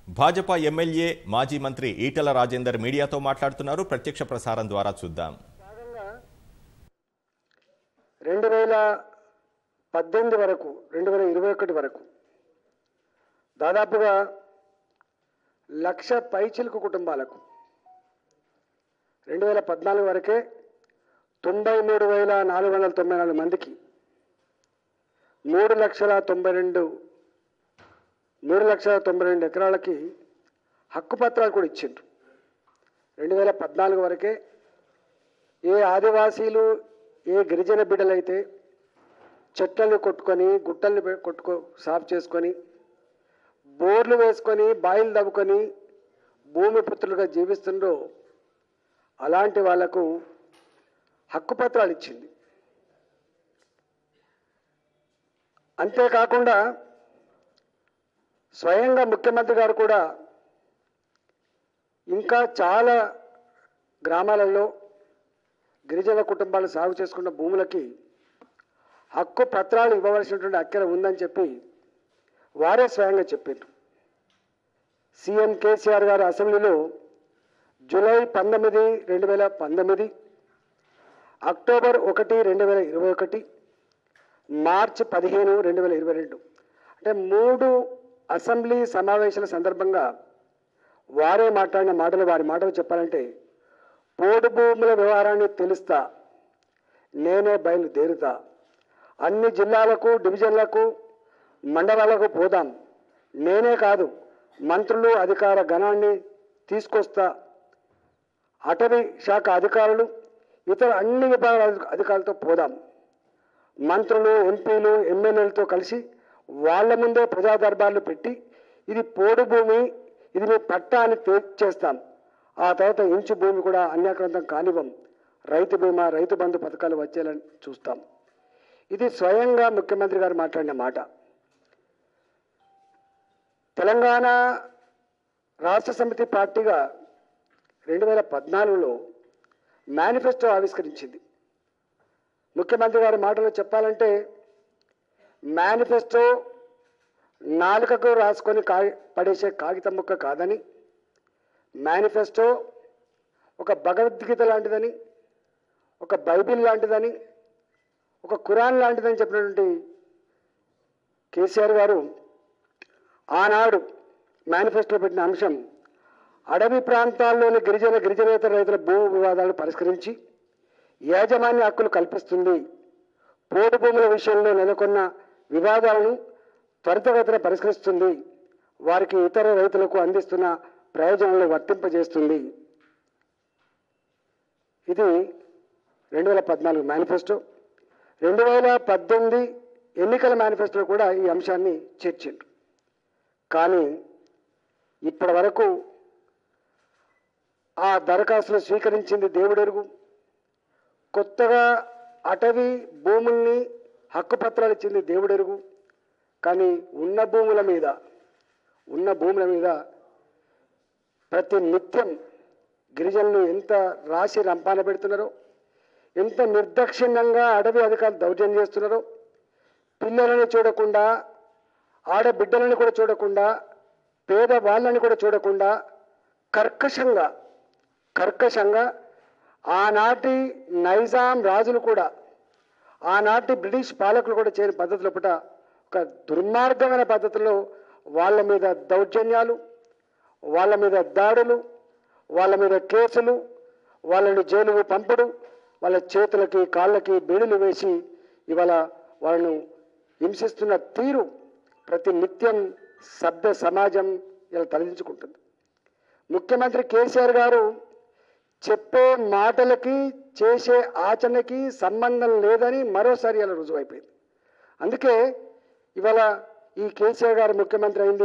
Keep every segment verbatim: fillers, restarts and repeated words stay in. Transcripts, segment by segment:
Bhajapa MLA మాజీ మంత్రి ఈటల రాజేందర్ మీడియాతో మాట్లాడుతున్నారు. ప్రత్యక్ష ప్రసారం ద్వారా చూద్దాం. రెండు వేల పద్దెనిమిది వరకు రెండు వేల ఇరవై ఒకటి వరకు దాదాపుగా లక్ష పైచిలుకు కుటుంబాలకు రెండు వేల పద్నాలుగు వరకే తొంభై మూడు వేల నాలుగు వందల తొంభై నాలుగు మందికి మూడు లక్షల తొంభై రెండు మూడు లక్షల తొంభై రెండు ఎకరాలకి హక్కు పత్రాలు కూడా ఇచ్చిండ్రు. రెండు వేల పద్నాలుగు వరకే ఏ ఆదివాసీలు ఏ గిరిజన బిడ్డలైతే చెట్లను కొట్టుకొని గుట్టల్ని కొట్టుకో సాఫ్ చేసుకొని బోర్లు వేసుకొని బాయిలు దవ్వుకొని భూమి పుత్రులుగా జీవిస్తుండ్రో అలాంటి వాళ్లకు హక్కు పత్రాలు ఇచ్చింది. అంతేకాకుండా స్వయంగా ముఖ్యమంత్రి గారు కూడా ఇంకా చాలా గ్రామాలలో గిరిజన కుటుంబాలు సాగు చేసుకున్న భూములకి హక్కు పత్రాలు ఇవ్వవలసినటువంటి అక్కర ఉందని చెప్పి వారే స్వయంగా చెప్పారు. సీఎం కేసీఆర్ గారు అసెంబ్లీలో జూలై పంతొమ్మిది రెండు వేల పంతొమ్మిది అక్టోబర్ ఒకటి రెండు వేల ఇరవై ఒకటి మార్చి పదిహేను రెండు వేల ఇరవై రెండు అంటే మూడు అసెంబ్లీ సమావేశాల సందర్భంగా వారే మాట్లాడిన మాటలు వారి మాటలు చెప్పాలంటే, పోడు భూముల వ్యవహారాన్ని తెలుస్తా, నేనే బయలుదేరుతా, అన్ని జిల్లాలకు డివిజన్లకు మండలాలకు పోదాం, నేనే కాదు మంత్రులు అధికార గణాన్ని తీసుకొస్తా, అటవీ శాఖ అధికారులు ఇతర అన్ని విభాగాల అధికారులతో పోదాం, మంత్రులు ఎంపీలు ఎమ్మెల్యేలతో కలిసి వాళ్ళ ముందే ప్రజా దర్బార్లు పెట్టి ఇది పోడు భూమి, ఇది మీ పట్టా అని చేస్తాం, ఆ తర్వాత ఇంచు భూమి కూడా అన్యాక్రాంతం కానివ్వం, రైతు బీమా రైతు బంధు పథకాలు వచ్చేయాలని చూస్తాం. ఇది స్వయంగా ముఖ్యమంత్రి గారు మాట్లాడిన మాట. తెలంగాణ రాష్ట్ర సమితి పార్టీగా రెండు వేల పద్నాలుగులో మేనిఫెస్టో ఆవిష్కరించింది. ముఖ్యమంత్రి గారి మాటలో చెప్పాలంటే, మేనిఫెస్టో నాలుకకు రాసుకొని కా పడేసే కాగితం ముక్క కాదని, మేనిఫెస్టో ఒక భగవద్గీత లాంటిదని, ఒక బైబిల్ లాంటిదని, ఒక ఖురాన్ లాంటిదని చెప్పినటువంటి కేసీఆర్ గారు ఆనాడు మేనిఫెస్టోలో పెట్టిన అంశం అడవి ప్రాంతాల్లోని గిరిజన గిరిజనేతర రైతుల భూ వివాదాలను పరిష్కరించి యాజమాన్య హక్కులు కల్పిస్తుంది, పోడు భూముల విషయంలో నెలకొన్న వివాదాలను త్వరితగతిన పరిష్కరిస్తుంది, వారికి ఇతర రైతులకు అందిస్తున్న ప్రయోజనాలను వర్తింపజేస్తుంది. ఇది రెండు వేల పద్నాలుగు మేనిఫెస్టో. రెండు వేల పద్దెనిమిది ఎన్నికల మేనిఫెస్టోలో కూడా ఈ అంశాన్ని చేర్చిండ్రు. కానీ ఇప్పటి వరకు ఆ దరఖాస్తులు స్వీకరించింది దేవుడెరుగు. కొత్తగా అటవీ భూముల్ని హక్కు పత్రాలు ఇచ్చింది దేవుడెరుగు. కానీ ఉన్న భూముల మీద ఉన్న భూముల మీద ప్రతి నిత్యం గిరిజనులు ఎంత రాసి రంపాన పెడుతున్నారో, ఎంత నిర్దాక్షిణ్యంగా అడవి అధికారులు దౌర్జన్యం చేస్తున్నారో, పిల్లలని చూడకుండా ఆడబిడ్డలని కూడా చూడకుండా పేద వాళ్ళని కూడా చూడకుండా కర్కశంగా కర్కశంగా ఆనాటి నైజాం రాజులు కూడా ఆనాటి బ్రిటిష్ పాలకులు కూడా చేయని పద్ధతుల పుట ఒక దుర్మార్గమైన పద్ధతిలో వాళ్ళ మీద దౌర్జన్యాలు, వాళ్ళ మీద దాడులు, వాళ్ళ మీద కేసులు, వాళ్ళని జైలుకు పంపుడు, వాళ్ళ చేతులకి కాళ్ళకి బేడులు వేసి ఇవాళ వాళ్ళను హింసిస్తున్న తీరు ప్రతి నిత్యం సభ్య సమాజం ఇలా తలదించుకుంటుంది. ముఖ్యమంత్రి కేసీఆర్ గారు చెప్పే మాటలకి చేసే ఆచరణకి సంబంధం లేదని మరోసారి ఇలా రుజువైపోయింది. అందుకే ఇవాళ ఈ కేసీఆర్ గారు ముఖ్యమంత్రి అయింది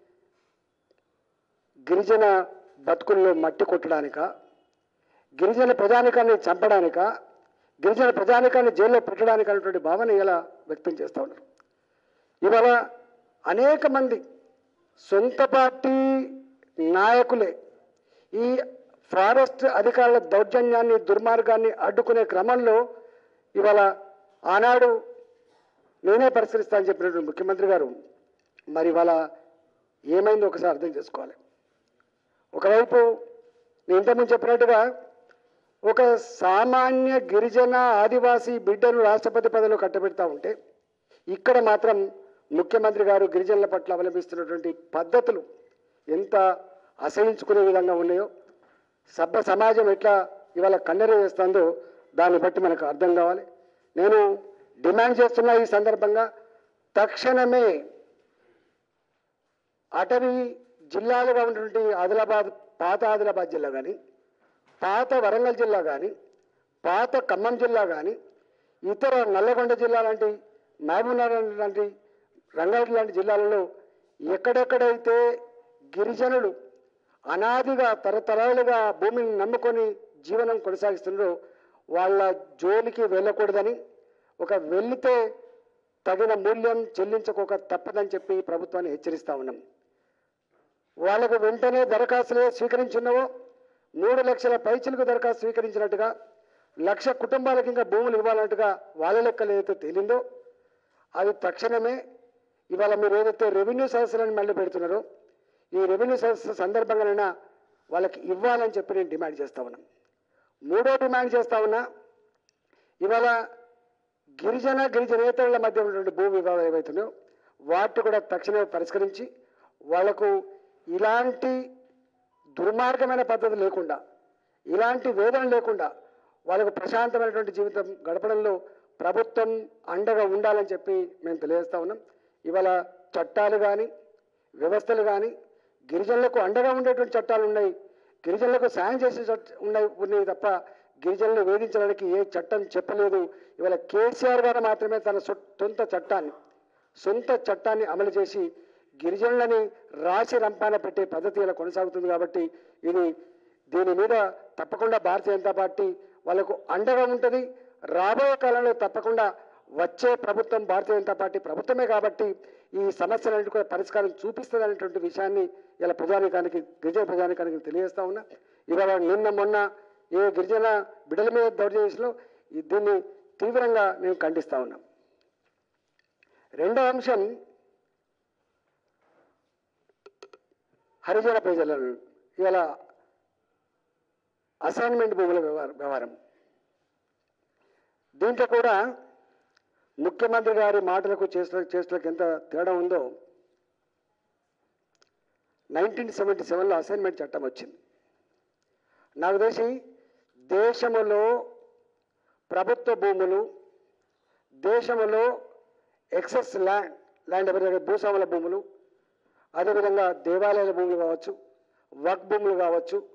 గిరిజన బతుకుల్లో మట్టి కొట్టడానిక, గిరిజన ప్రజానికాన్ని చంపడానిక, గిరిజన ప్రజానికాన్ని జైల్లో పెట్టడానికి అనేటువంటి భావన ఇలా వ్యక్తం చేస్తూ ఉన్నారు. ఇవాళ అనేక మంది సొంత పార్టీ నాయకులే ఈ ఫారెస్ట్ అధికారుల దౌర్జన్యాన్ని దుర్మార్గాన్ని అడ్డుకునే క్రమంలో ఇవాళ ఆనాడు నేనే పరిశీలిస్తానని చెప్పినటువంటి ముఖ్యమంత్రి గారు మరి ఇవాళ ఏమైందో ఒకసారి అర్థం చేసుకోవాలి. ఒకవైపు నేను ఇంతకుముందు చెప్పినట్టుగా ఒక సామాన్య గిరిజన ఆదివాసీ బిడ్డను రాష్ట్రపతి పదవిలో కట్టబెడతా ఉంటే ఇక్కడ మాత్రం ముఖ్యమంత్రి గారు గిరిజనుల పట్ల అవలంబిస్తున్నటువంటి పద్ధతులు ఎంత అసహించుకునే విధంగా ఉన్నాయో, సభ్య సమాజం ఎట్లా ఇవాళ కన్నెర చేస్తుందో దాన్ని బట్టి మనకు అర్థం కావాలి. నేను డిమాండ్ చేస్తున్న ఈ సందర్భంగా తక్షణమే అటవీ జిల్లాలుగా ఉన్నటువంటి ఆదిలాబాద్, పాత ఆదిలాబాద్ జిల్లా కానీ, పాత వరంగల్ జిల్లా కానీ, పాత ఖమ్మం జిల్లా కానీ, ఇతర నల్లగొండ జిల్లా లాంటి, మహబూబ్నగర్ లాంటి, రంగారెడ్డి లాంటి జిల్లాలలో ఎక్కడెక్కడైతే గిరిజనులు అనాదిగా తరతరాలుగా భూమిని నమ్ముకొని జీవనం కొనసాగిస్తున్నారో వాళ్ళ జోలికి వెళ్ళకూడదని, ఒక వెళితే తగిన మూల్యం చెల్లించుకోక తప్పదని చెప్పి ప్రభుత్వాన్ని హెచ్చరిస్తూ ఉన్నాం. వాళ్ళకు వెంటనే దరఖాస్తులు స్వీకరించున్నావో మూడు లక్షల పైచిలకు దరఖాస్తు స్వీకరించినట్టుగా, లక్ష కుటుంబాలకు ఇంకా భూములు ఇవ్వాలన్నట్టుగా వాళ్ళ లెక్కలు ఏదైతే తేలిందో అది తక్షణమే ఇవాళ మీరు ఏదైతే రెవెన్యూ సదస్సులను మళ్ళీ పెడుతున్నారో ఈ రెవెన్యూ సదస్సు సందర్భంగానైనా వాళ్ళకి ఇవ్వాలని చెప్పి నేను డిమాండ్ చేస్తా ఉన్నాం. మూడో డిమాండ్ చేస్తా ఉన్నా, ఇవాళ గిరిజన గిరిజనేతరుల మధ్య ఉన్నటువంటి భూ వివాదాలు ఏవైతున్నాయో వాటిని కూడా తక్షణమే పరిష్కరించి వాళ్లకు ఇలాంటి దుర్మార్గమైన పద్ధతి లేకుండా, ఇలాంటి వేదన లేకుండా వాళ్ళకు ప్రశాంతమైనటువంటి జీవితం గడపడంలో ప్రభుత్వం అండగా ఉండాలని చెప్పి మేము తెలియజేస్తా ఉన్నాం. ఇవాళ చట్టాలు కానీ, వ్యవస్థలు కానీ గిరిజనులకు అండగా ఉండేటువంటి చట్టాలు ఉన్నాయి, గిరిజనులకు సాయం చేసే చట్ట ఉన్నాయి ఉన్నాయి తప్ప గిరిజనులను వేధించడానికి ఏ చట్టం చెప్పలేదు. ఇవాళ కేసీఆర్ గారు మాత్రమే తన సొంత చట్టాన్ని సొంత చట్టాన్ని అమలు చేసి గిరిజనులని రాసి రంపాన పెట్టే పద్ధతి ఇలా కొనసాగుతుంది. కాబట్టి ఇది దీని మీద తప్పకుండా భారతీయ జనతా పార్టీ వాళ్ళకు అండగా ఉంటుంది. రాబోయే కాలంలో తప్పకుండా వచ్చే ప్రభుత్వం భారతీయ జనతా పార్టీ ప్రభుత్వమే కాబట్టి ఈ సమస్యలన్నిటి కూడా పరిష్కారం చూపిస్తుంది అనేటువంటి విషయాన్ని ఇలా ప్రజానికానికి, గిరిజన ప్రజానికానికి తెలియజేస్తా ఉన్నా. ఇవాళ నిన్న మొన్న ఏ గిరిజన బిడ్డల మీద దౌర్జన్యంలో దీన్ని తీవ్రంగా మేము ఖండిస్తా ఉన్నాం. రెండో అంశం హరిజన ప్రజలను ఇవాళ అసైన్మెంట్ భూముల వ్యవహారం. దీంట్లో కూడా ముఖ్యమంత్రి గారి మాటలకు చేసిన చేస్తులకు ఎంత తేడా ఉందో. నైన్టీన్ సెవెంటీ సెవెన్లో అసైన్మెంట్ చట్టం వచ్చింది. నాకు తెలిసి దేశంలో ప్రభుత్వ భూములు, దేశంలో ఎక్సెస్ ల్యాండ్ ల్యాండ్ ఎవరైనా భూస్వాముల భూములు, అదేవిధంగా దేవాలయాల భూములు కావచ్చు, వక్ భూములు కావచ్చు,